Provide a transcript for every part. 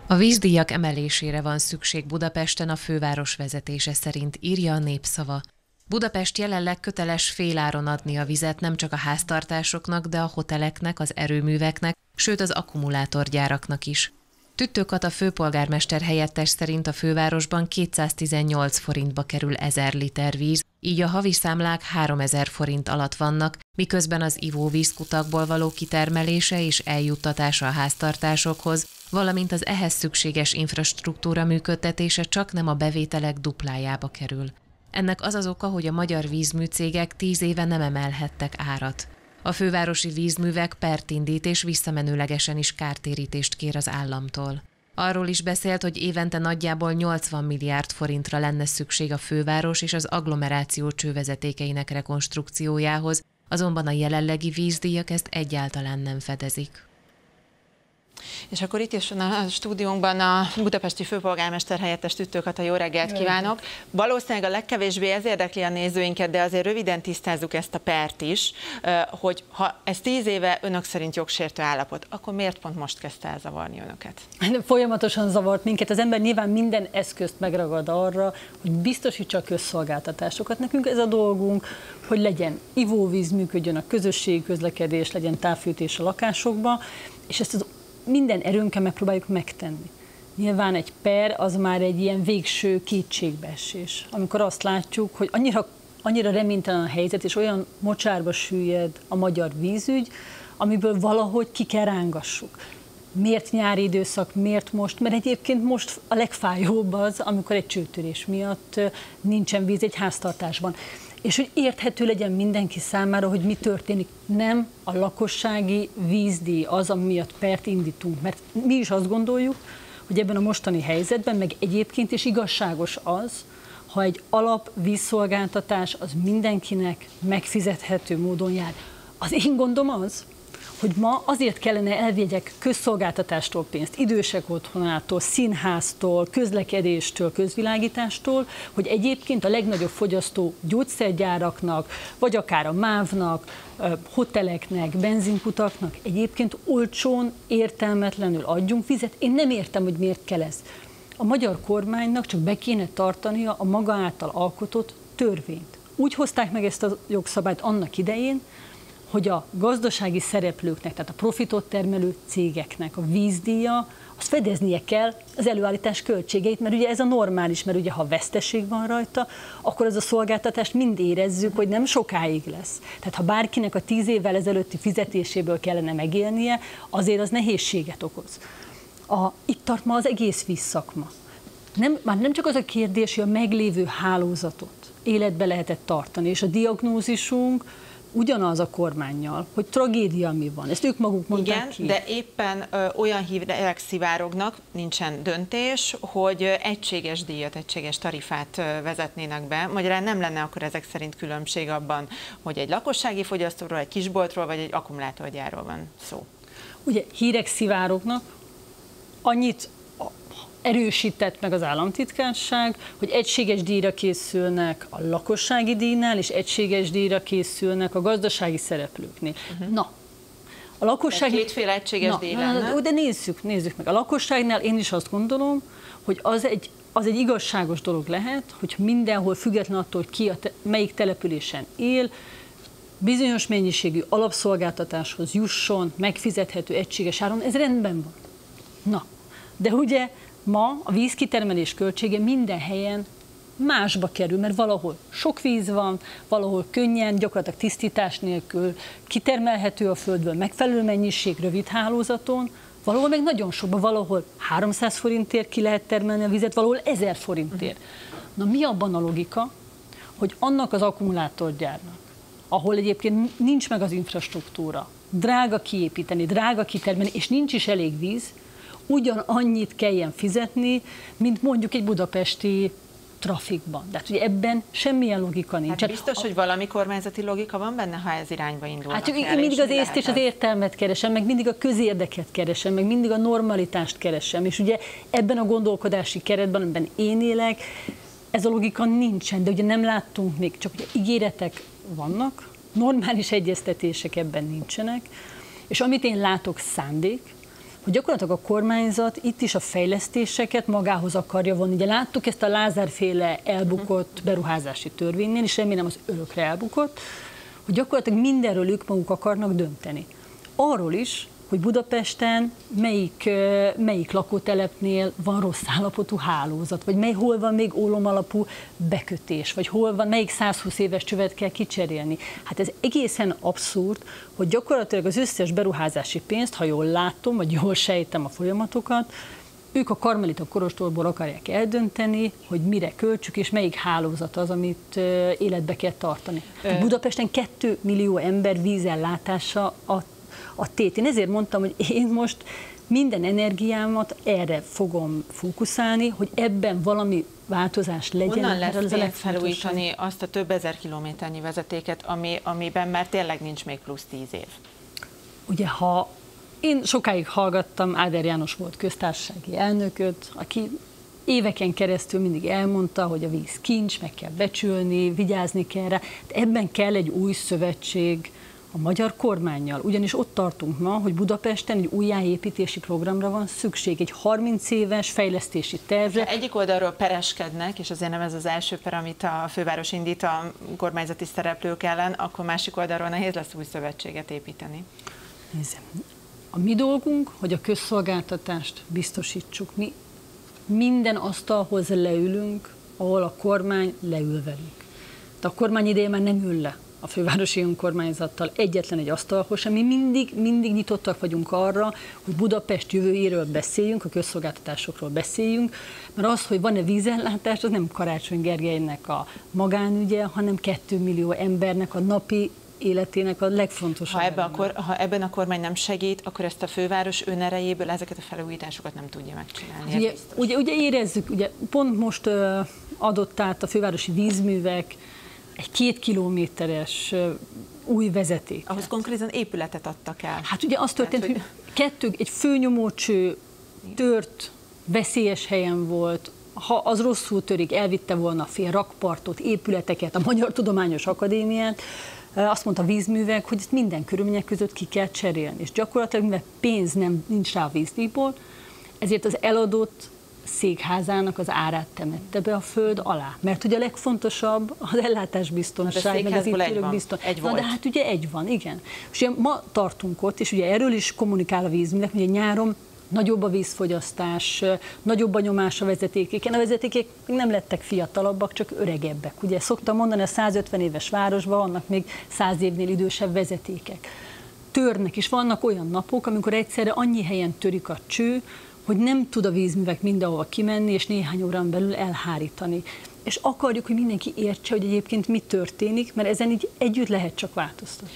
A vízdíjak emelésére van szükség Budapesten a főváros vezetése szerint, írja a Népszava. Budapest jelenleg köteles féláron adni a vizet nem csak a háztartásoknak, de a hoteleknek, az erőműveknek, sőt az akkumulátorgyáraknak is. Tüttő Kata főpolgármester helyettes szerint a fővárosban 218 forintba kerül 1000 liter víz, így a havi számlák 3000 forint alatt vannak, miközben az ivóvízkutakból való kitermelése és eljuttatása a háztartásokhoz, valamint az ehhez szükséges infrastruktúra működtetése csaknem a bevételek duplájába kerül. Ennek az az oka, hogy a magyar vízműcégek 10 éve nem emelhettek árat. A fővárosi vízművek pert indít és visszamenőlegesen is kártérítést kér az államtól. Arról is beszélt, hogy évente nagyjából 80 milliárd forintra lenne szükség a főváros és az agglomeráció csővezetékeinek rekonstrukciójához, azonban a jelenlegi vízdíjak ezt egyáltalán nem fedezik. És akkor itt is van a stúdiónkban a budapesti főpolgármester helyettes Tüttő Kata, jó reggelt kívánok! Valószínűleg a legkevésbé ez érdekli a nézőinket, de azért röviden tisztázzuk ezt a pert is, hogy ha ez 10 éve önök szerint jogsértő állapot, akkor miért pont most kezdte el zavarni önöket? Folyamatosan zavart minket. Az ember nyilván minden eszközt megragad arra, hogy biztosítsa a közszolgáltatásokat. Nekünk ez a dolgunk, hogy legyen ivóvíz, működjön a közösségi közlekedés, legyen távfűtés a lakásokba, és ezt az minden erőnkkel megpróbáljuk megtenni. Nyilván egy per az már egy ilyen végső kétségbeesés, amikor azt látjuk, hogy annyira reménytelen a helyzet, és olyan mocsárba süllyed a magyar vízügy, amiből valahogy ki kell rángassuk. Miért nyári időszak, miért most? Mert egyébként most a legfájóbb az, amikor egy csőtörés miatt nincsen víz egy háztartásban. És hogy érthető legyen mindenki számára, hogy mi történik. Nem a lakossági vízdíj az, ami miatt pert indítunk. Mert mi is azt gondoljuk, hogy ebben a mostani helyzetben, meg egyébként is igazságos az, ha egy alap vízszolgáltatás az mindenkinek megfizethető módon jár. Az én gondom az, hogy ma azért kellene elvegyek közszolgáltatástól pénzt, idősek otthonától, színháztól, közlekedéstől, közvilágítástól, hogy egyébként a legnagyobb fogyasztó gyógyszergyáraknak, vagy akár a MÁV-nak, hoteleknek, benzinkutaknak egyébként olcsón, értelmetlenül adjunk vizet. Én nem értem, hogy miért kell ez. A magyar kormánynak csak be kéne tartania a maga által alkotott törvényt. Úgy hozták meg ezt a jogszabályt annak idején, hogy a gazdasági szereplőknek, tehát a profitot termelő cégeknek a vízdíja, azt fedeznie kell az előállítás költségeit, mert ugye ez a normális, mert ugye ha veszteség van rajta, akkor az a szolgáltatást mind érezzük, hogy nem sokáig lesz. Tehát ha bárkinek a 10 évvel ezelőtti fizetéséből kellene megélnie, azért az nehézséget okoz. Itt tart ma az egész vízszakma. Már nem csak az a kérdés, hogy a meglévő hálózatot életbe lehetett tartani, és a diagnózisunk ugyanaz a kormánnyal, hogy tragédia mi van. Ezt ők maguk mondták ki. De éppen olyan hírek szivárognak, nincsen döntés, hogy egységes díjat, egységes tarifát vezetnének be. Magyarán nem lenne akkor ezek szerint különbség abban, hogy egy lakossági fogyasztóról, egy kisboltról vagy egy akkumulátorgyárról van szó. Ugye hírek szivárognak, annyit erősített meg az államtitkárság, hogy egységes díjra készülnek a lakossági díjnál, és egységes díjra készülnek a gazdasági szereplőknél. Na, a lakosság... Kétféle egységes díj lenne. De nézzük meg. A lakosságnál én is azt gondolom, hogy az egy igazságos dolog lehet, hogy mindenhol független attól, hogy ki melyik településen él, bizonyos mennyiségű alapszolgáltatáshoz jusson, megfizethető egységes áron, ez rendben van. Na, de ugye ma a vízkitermelés költsége minden helyen másba kerül, mert valahol sok víz van, valahol könnyen, gyakorlatilag tisztítás nélkül kitermelhető a földből, megfelelő mennyiség, rövid hálózaton, valahol meg nagyon sokban, valahol 300 forintért ki lehet termelni a vizet, valahol 1000 forintért. Na mi abban a logika, hogy annak az akkumulátorgyárnak, ahol egyébként nincs meg az infrastruktúra, drága kiépíteni, drága kitermelni, és nincs is elég víz, ugyanannyit kelljen fizetni, mint mondjuk egy budapesti trafikban. De hát ugye ebben semmilyen logika nincs. Hát biztos, hogy valami kormányzati logika van benne, ha ez irányba indulnak hát én mindig az észt és az értelmet keresem, meg mindig a közérdeket keresem, meg mindig a normalitást keresem. És ugye ebben a gondolkodási keretben, amiben én élek, ez a logika nincsen, de ugye nem láttunk még, csak ugye ígéretek vannak, normális egyeztetések ebben nincsenek, és amit én látok szándék, hogy gyakorlatilag a kormányzat itt is a fejlesztéseket magához akarja vonni. Ugye láttuk ezt a Lázár-féle elbukott beruházási törvénynél, és remélem az örökre elbukott, hogy gyakorlatilag mindenről ők maguk akarnak dönteni. Arról is, hogy Budapesten melyik lakótelepnél van rossz állapotú hálózat, vagy hol van még ólomalapú bekötés, vagy hol van, melyik 120 éves csövet kell kicserélni. Hát ez egészen abszurd, hogy gyakorlatilag az összes beruházási pénzt, ha jól látom, vagy jól sejtem a folyamatokat, ők a Karmelita Kolostorból akarják eldönteni, hogy mire költsük, és melyik hálózat az, amit életbe kell tartani. Budapesten 2 millió ember vízellátása a tét. Én ezért mondtam, hogy én most minden energiámat erre fogom fókuszálni, hogy ebben valami változás legyen. Honnan lesz pénz felújítani azt a több ezer kilométernyi vezetéket, amiben már tényleg nincs még plusz 10 év? Ugye, én sokáig hallgattam, Áder János volt köztársasági elnököt, aki éveken keresztül mindig elmondta, hogy a víz kincs, meg kell becsülni, vigyázni kell rá. De ebben kell egy új szövetség a magyar kormánnyal, ugyanis ott tartunk ma, hogy Budapesten egy újjáépítési programra van szükség, egy 30 éves fejlesztési tervre. Ha egyik oldalról pereskednek, és azért nem ez az első per, amit a főváros indít a kormányzati szereplők ellen, akkor másik oldalról nehéz lesz új szövetséget építeni. Nézzem. A mi dolgunk, hogy a közszolgáltatást biztosítsuk. Mi minden asztalhoz leülünk, ahol a kormány leül velünk. De a kormány idején már nem ül le a fővárosi önkormányzattal egyetlen egy asztalhoz, mi mindig nyitottak vagyunk arra, hogy Budapest jövőjéről beszéljünk, a közszolgáltatásokról beszéljünk, mert az, hogy van-e vízellátás, az nem Karácsony Gergelynek a magánügye, hanem 2 millió embernek a napi életének a legfontosabb. Ha ebben a kormány nem segít, akkor ezt a főváros önerejéből ezeket a felújításokat nem tudja megcsinálni. Ugye érezzük, ugye pont most adott át a fővárosi vízművek egy 2 kilométeres új vezeték. Ahhoz konkrétan épületet adtak el. Hát ugye az történt, hogy egy főnyomócső tört, veszélyes helyen volt, ha az rosszul törik, elvitte volna fél rakpartot, épületeket, a Magyar Tudományos Akadémiát, azt mondta a vízművek, hogy ezt minden körülmények között ki kell cserélni. És gyakorlatilag, mivel pénz nincs rá a vízdíjból, ezért az eladott székházának az árát temette be a föld alá. Mert ugye a legfontosabb az ellátásbiztonság, meg az építők biztonság. De hát ugye egy van, igen. És ugye ma tartunk ott, és ugye erről is kommunikál a vízművek, ugye nyáron nagyobb a vízfogyasztás, nagyobb a nyomás a vezetékeken. A vezetékek nem lettek fiatalabbak, csak öregebbek. Ugye szoktam mondani, a 150 éves városban vannak még 100 évnél idősebb vezetékek. Törnek, és vannak olyan napok, amikor egyszerre annyi helyen törik a cső, hogy nem tud a vízművek mindenhova kimenni, és néhány órán belül elhárítani. És akarjuk, hogy mindenki értse, hogy egyébként mi történik, mert ezen így együtt lehet csak változtatni.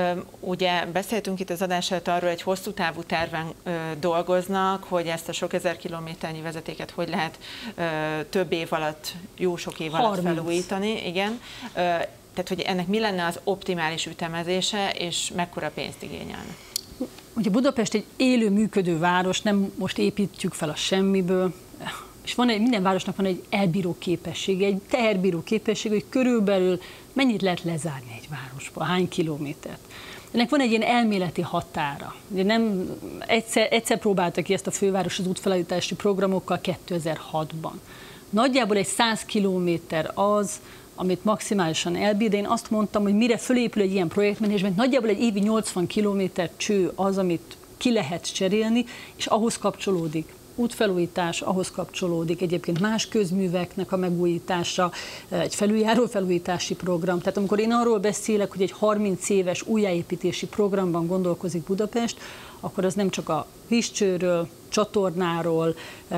Ugye beszéltünk itt az adás előtt arról, egy hosszú távú terven dolgoznak, hogy ezt a sok ezer kilométernyi vezetéket hogy lehet több év alatt, jó sok év alatt felújítani. Igen. Tehát, hogy ennek mi lenne az optimális ütemezése, és mekkora pénzt igényelne? Ugye Budapest egy élő, működő város, nem most építjük fel a semmiből, és minden városnak van egy elbíró képessége, egy teherbíró képessége, hogy körülbelül mennyit lehet lezárni egy városba, hány kilométert. Ennek van egy ilyen elméleti határa. Ugye nem egyszer próbáltak ki ezt a főváros az útfelújítási programokkal 2006-ban. Nagyjából egy 100 kilométer az, amit maximálisan elbír, de én azt mondtam, hogy mire fölépül egy ilyen projektmenedzsment, nagyjából egy évi 80 kilométer cső az, amit ki lehet cserélni, és ahhoz kapcsolódik útfelújítás, ahhoz kapcsolódik egyébként más közműveknek a megújítása, egy felüljárófelújítási program. Tehát amikor én arról beszélek, hogy egy 30 éves újjáépítési programban gondolkozik Budapest, akkor az nem csak a vízcsőről, csatornáról,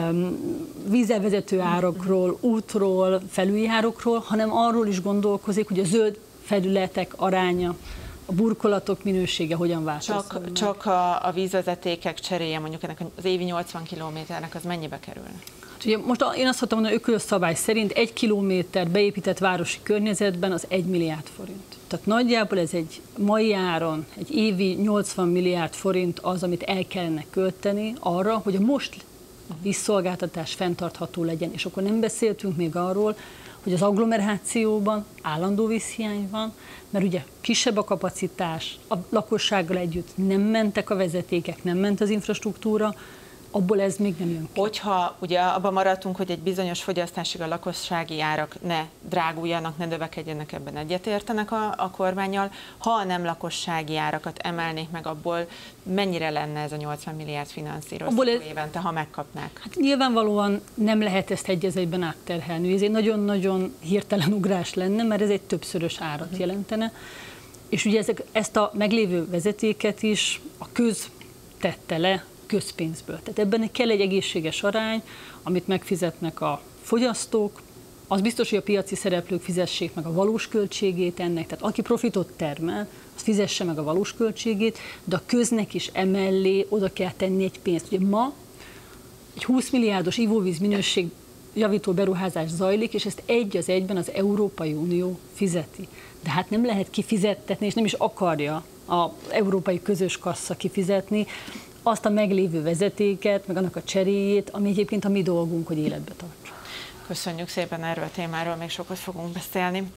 vízelvezető árakról, útról, felüljárókról, hanem arról is gondolkozik, hogy a zöld felületek aránya, a burkolatok minősége hogyan változtatnak. Csak a vízvezetékek cseréje, mondjuk ennek az évi 80 kilométernek, az mennyibe kerülne? Ugye most én azt mondtam, hogy ökölszabály szerint 1 kilométer beépített városi környezetben az 1 milliárd forint. Tehát nagyjából ez egy mai áron, egy évi 80 milliárd forint az, amit el kellene költeni arra, hogy a most a vízszolgáltatás fenntartható legyen. És akkor nem beszéltünk még arról, hogy az agglomerációban állandó vízhiány van, mert ugye kisebb a kapacitás, a lakossággal együtt nem mentek a vezetékek, nem ment az infrastruktúra, abból ez még nem jön ki. Hogyha ugye abban maradtunk, hogy egy bizonyos fogyasztásig a lakossági árak ne dráguljanak, ne növekedjenek, ebben egyetértenek a kormánnyal, ha a nem lakossági árakat emelnék meg, abból mennyire lenne ez a 80 milliárd finanszírozható évente, ha megkapnák? Hát nyilvánvalóan nem lehet ezt egy az egyben átterhelni. Ez egy nagyon-nagyon hirtelen ugrás lenne, mert ez egy többszörös árat jelentene. És ugye ezt a meglévő vezetéket is a köz tette le közpénzből. Tehát ebben kell egy egészséges arány, amit megfizetnek a fogyasztók, az biztos, hogy a piaci szereplők fizessék meg a valós költségét ennek, tehát aki profitot termel, az fizesse meg a valós költségét, de a köznek is emellé oda kell tenni egy pénzt. Ugye ma egy 20 milliárdos ivóvíz minőség javító beruházás zajlik, és ezt egy az egyben az Európai Unió fizeti. De hát nem lehet kifizettetni, és nem is akarja az európai közös kassa kifizetni azt a meglévő vezetéket, meg annak a cseréjét, ami egyébként a mi dolgunk, hogy életbe tartsuk. Köszönjük szépen, erről a témáról még sokat fogunk beszélni.